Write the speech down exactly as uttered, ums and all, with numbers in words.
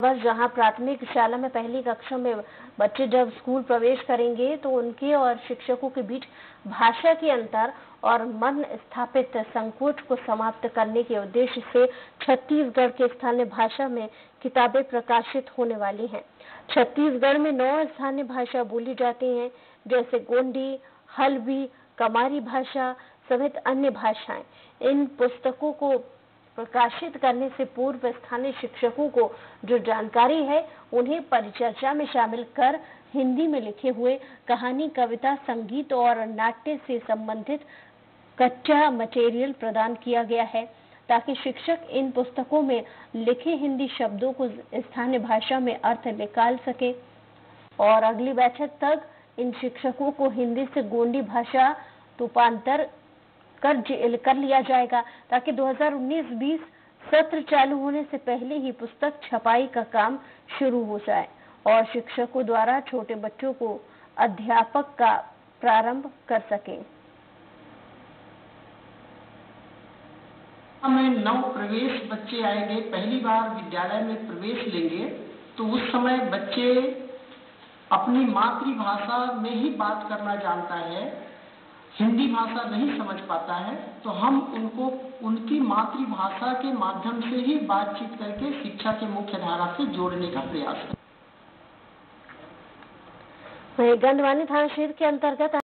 वर्ष जहां प्राथमिक शाला में पहली कक्षा में बच्चे जब स्कूल प्रवेश करेंगे तो उनके और शिक्षकों के बीच भाषा के अंतर और मन स्थापित संकोच को समाप्त करने के उद्देश्य से छत्तीसगढ़ के स्थानीय भाषा में किताबें प्रकाशित होने वाली हैं। छत्तीसगढ़ में नौ स्थानीय भाषा बोली जाती हैं, जैसे गोंडी, हल्बी, कमारी भाषा समेत अन्य भाषाएं। इन पुस्तकों को प्रकाशित करने से पूर्व स्थानीय शिक्षकों को जो जानकारी है उन्हें परिचर्चा में शामिल कर हिंदी में लिखे हुए कहानी, कविता, संगीत और नाट्य से संबंधित कच्चा मटेरियल प्रदान किया गया है, ताकि शिक्षक इन पुस्तकों में लिखे हिंदी शब्दों को स्थानीय भाषा में अर्थ निकाल सके। और अगली बैठक तक इन शिक्षकों को हिंदी से गोंडी भाषा रूपांतर कर, कर लिया जाएगा, ताकि दो हज़ार उन्नीस बीस सत्र चालू होने से पहले ही पुस्तक छपाई का काम शुरू हो जाए और शिक्षकों द्वारा छोटे बच्चों को अध्यापक का प्रारंभ कर सकें। हमें नव प्रवेश बच्चे आएंगे, पहली बार विद्यालय में प्रवेश लेंगे, तो उस समय बच्चे अपनी मातृभाषा में ही बात करना जानता है, हिंदी भाषा नहीं समझ पाता है, तो हम उनको उनकी मातृभाषा के माध्यम से ही बातचीत करके शिक्षा के मुख्य धारा से जोड़ने का प्रयास करें। गंधवानी थाना क्षेत्र के अंतर्गत